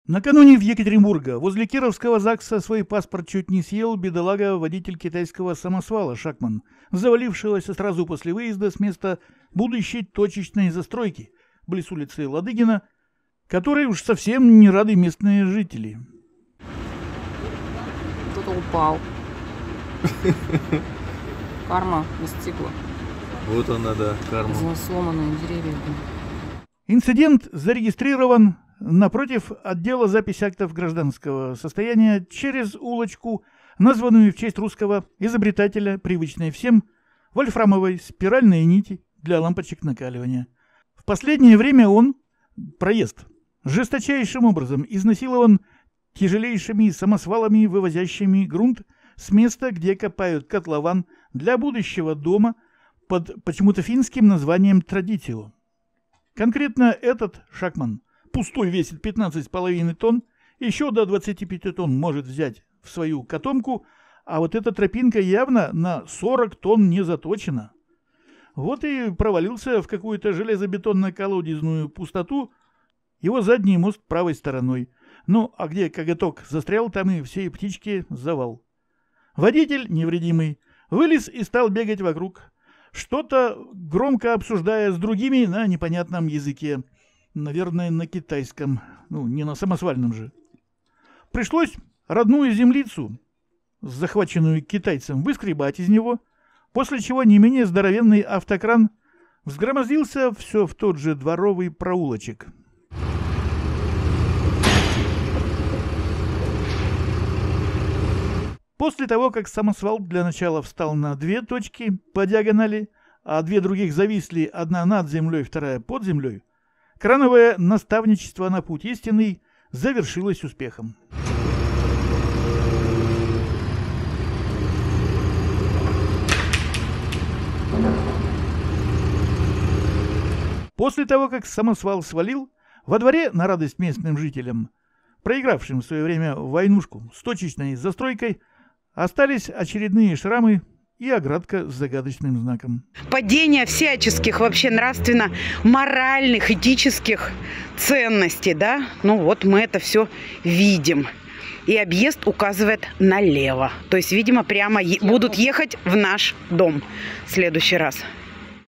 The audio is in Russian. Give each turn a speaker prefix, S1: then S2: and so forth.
S1: Накануне в Екатеринбурге возле Кировского ЗАГСа свой паспорт чуть не съел бедолага-водитель китайского самосвала Шакман, завалившегося сразу после выезда с места будущей точечной застройки близ улицы Ладыгина, которой уж совсем не рады местные жители.
S2: Кто-то упал. Карма настигла.
S3: Вот она, да, карма.
S2: За сломанные деревья.
S1: Инцидент зарегистрирован напротив отдела записи актов гражданского состояния через улочку, названную в честь русского изобретателя, привычной всем, вольфрамовой спиральной нити для лампочек накаливания. В последнее время он, проезд, жесточайшим образом изнасилован тяжелейшими самосвалами, вывозящими грунт с места, где копают котлован для будущего дома под почему-то финским названием «Традитио». Конкретно этот Шакман пустой весит 15,5 тонн, еще до 25 тонн может взять в свою котомку, а вот эта тропинка явно на 40 тонн не заточена. Вот и провалился в какую-то железобетонно-колодезную пустоту его задний мост правой стороной. Ну, а где коготок застрял, там и все птички завал. Водитель, невредимый, вылез и стал бегать вокруг, что-то громко обсуждая с другими на непонятном языке. Наверное, на китайском, ну, не на самосвальном же. Пришлось родную землицу, захваченную китайцем, выскребать из него, после чего не менее здоровенный автокран взгромоздился все в тот же дворовый проулочек. После того, как самосвал для начала встал на 2 точки по диагонали, а 2 других зависли, одна над землей, вторая под землей, крановое наставничество на путь истинный завершилось успехом. После того, как самосвал свалил, во дворе, на радость местным жителям, проигравшим в свое время войнушку с точечной застройкой, остались очередные шрамы и оградка с загадочным знаком.
S4: Падение всяческих вообще нравственно-моральных, этических ценностей, да? Ну вот мы это все видим. И объезд указывает налево. То есть, видимо, прямо будут ехать в наш дом в следующий раз.